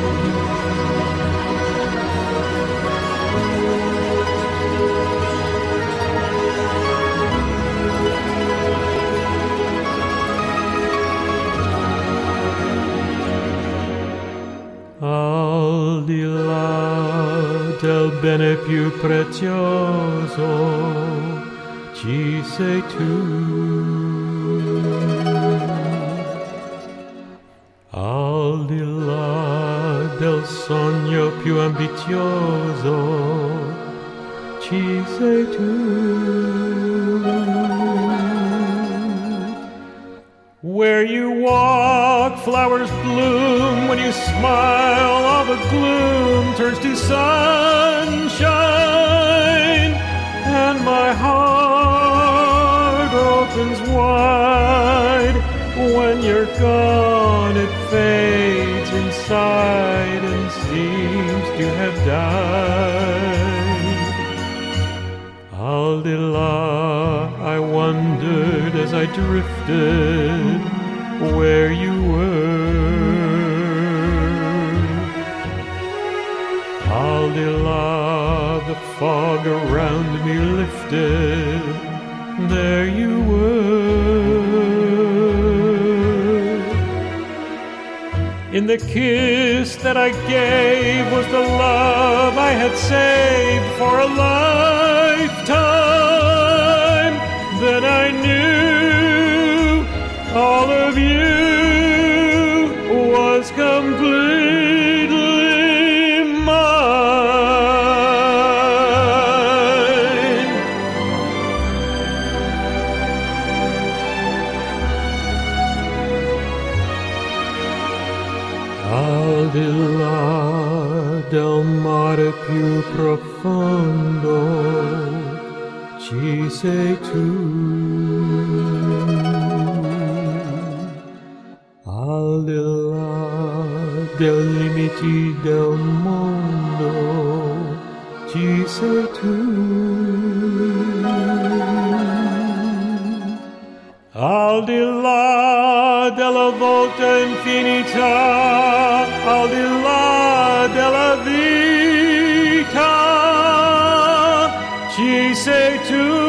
Al di là del bene più prezioso ci sei tu. Al di là del sogno più ambizioso ci sei tu. Where you walk, flowers bloom. When you smile, all the gloom turns to sunshine. And my heart opens wide. When you're gone, it fades inside and seems to have died. Al di là, I wondered as I drifted where you were. Al di là, the fog around me lifted, there you were. In the kiss that I gave was the love I had saved for a lifetime. Then I knew all of you was completely mine. Al di là del mare più profondo ci sei tu. Al di là dei limiti del mondo ci sei tu. Al di là della volta infinita, al di là della vita, ci sei tu.